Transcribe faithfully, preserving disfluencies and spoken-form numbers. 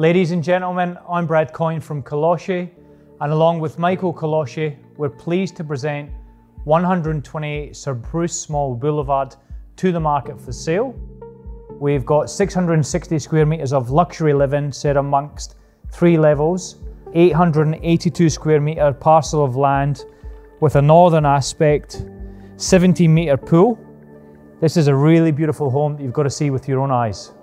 Ladies and gentlemen, I'm Brad Coyne from Kollosche, and along with Michael Kollosche, we're pleased to present one hundred twenty-eight Sir Bruce Small Boulevard to the market for sale. We've got six hundred sixty square metres of luxury living set amongst three levels, eight hundred eighty-two square metre parcel of land with a northern aspect, seventy metre pool. This is a really beautiful home that you've got to see with your own eyes.